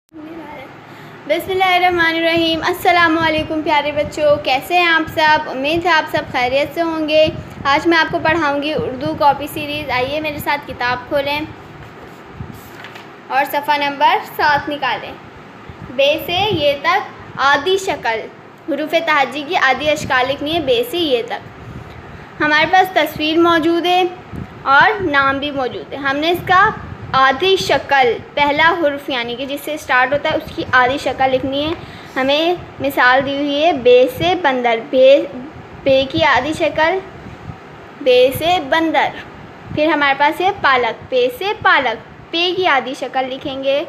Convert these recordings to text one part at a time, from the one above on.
बिस्मिल्लाहिर्रहमानिर्रहीम। अस्सलामुअलैकुम प्यारे बच्चों, कैसे हैं आप सब। उम्मीद है आप सब खैरियत से होंगे। आज मैं आपको पढ़ाऊंगी उर्दू कॉपी सीरीज़। आइए मेरे साथ किताब खोलें और सफ़ा नंबर 7 निकालें। बे से ये तक आदि शक्ल, हुरूफ तहज्जी की आदि अशकाल लिखनी है। बे से ये तक हमारे पास तस्वीर मौजूद है और नाम भी मौजूद है। हमने इसका आधी शक्ल, पहला हुर्फ यानी कि जिससे स्टार्ट होता है उसकी आधी शक्ल लिखनी है। हमें मिसाल दी हुई है बे से बंदर। बे की आधी शक्ल बे से बंदर। फिर हमारे पास है पालक, पे से पालक। पे की आधी शक्ल लिखेंगे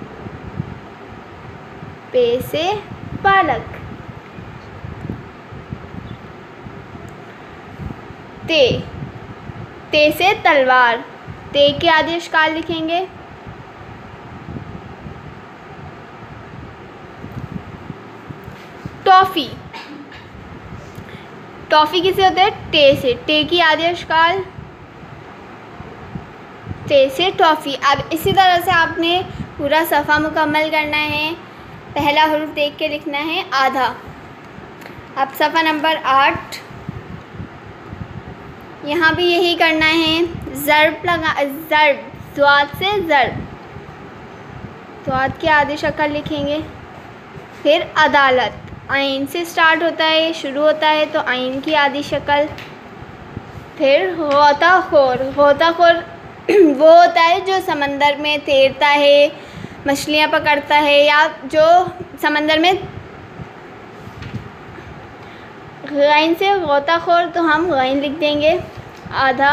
पे से पालक। ते से तलवार। ते की आधी अशकाल लिखेंगे टॉफ़ी। टॉफ़ी किसे होते हैं? टे से। टे की आधी अशकाल टे से टॉफ़ी। अब इसी तरह से आपने पूरा सफ़ा मुकम्मल करना है। पहला हुर्फ देख के लिखना है आधा। अब सफ़ा नंबर 8, यहाँ भी यही करना है। ज़र्ब लगा, ज़र्ब ज़्वाद से ज़र्ब। ज़्वाद की आधी शक्ल लिखेंगे। फिर अदालत, आइन से स्टार्ट होता है, शुरू होता है तो आइन की आधी शक्ल। फिर गोताखोर। गोताखोर वो होता है जो समंदर में तैरता है, मछलियाँ पकड़ता है, या जो समंदर में। गैन से गोताखोर तो हम गैन लिख देंगे आधा।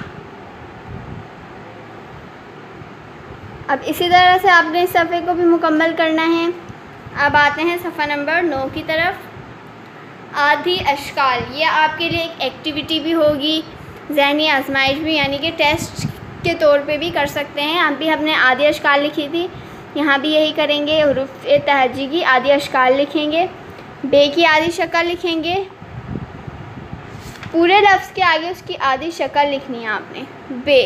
अब इसी तरह से आपने इस सफ़े को भी मुकम्मल करना है। अब आते हैं सफ़ा नंबर 9 की तरफ। आधी अशकाल, ये आपके लिए एक एक्टिविटी भी होगी, ज़हनी आजमाइश भी, यानी कि टेस्ट के तौर पे भी कर सकते हैं। अब भी हमने आधी अशकाल लिखी थी, यहाँ भी यही करेंगे। हुरूफ तहज्जी की आधी अशकाल लिखेंगे। बे की आधी शक्ल लिखेंगे। पूरे लफ्ज़ के आगे उसकी आधी शक्ल लिखनी है आपने, बे।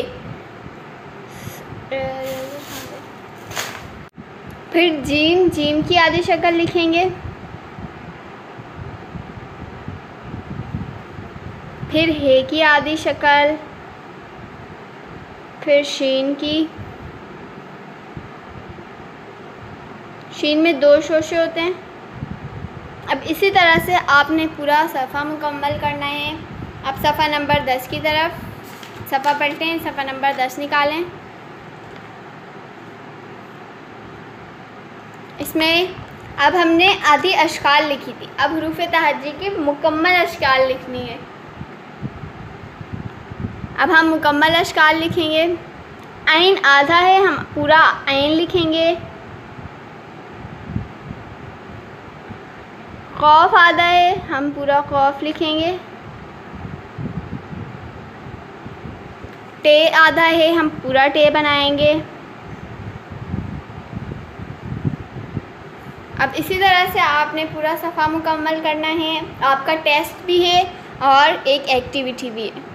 फिर जीम, जीम की आधी शक्ल लिखेंगे। फिर हे की आधी शक्ल। फिर शीन की। शीन में 2 शोशे होते हैं। अब इसी तरह से आपने पूरा सफ़ा मुकम्मल करना है। अब सफ़ा नंबर 10 की तरफ सफ़ा पलटें, सफ़ा नंबर 10 निकालें। इसमें अब हमने आधी अशकाल लिखी थी, अब हुरूफ तहज्जी की मुकम्मल अशकाल लिखनी है। अब हम मुकम्मल अशकाल लिखेंगे। आइन आधा है, हम पूरा आइन लिखेंगे। खौफ आधा है, हम पूरा खौफ लिखेंगे। टे आधा है, हम पूरा टे बनाएंगे। अब इसी तरह से आपने पूरा सफ़ा मुकम्मल करना है। आपका टेस्ट भी है और एक एक्टिविटी भी है।